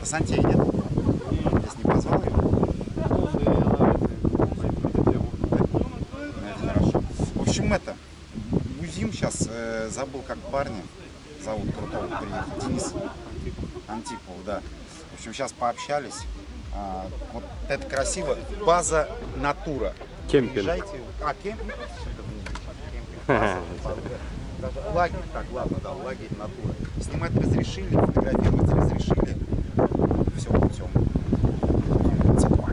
Сантей нет? Здесь не позвал его? Это хорошо. В общем, Бузим сейчас, забыл как парня зовут крутого, приехал. Денис Антипов, да. В общем, сейчас пообщались. Вот это красиво. База Натура. Кемпинг. Приезжайте. Кемпинг? Даже лагерь, так, лагерь Натура. Снимать разрешили, фотографировать разрешили.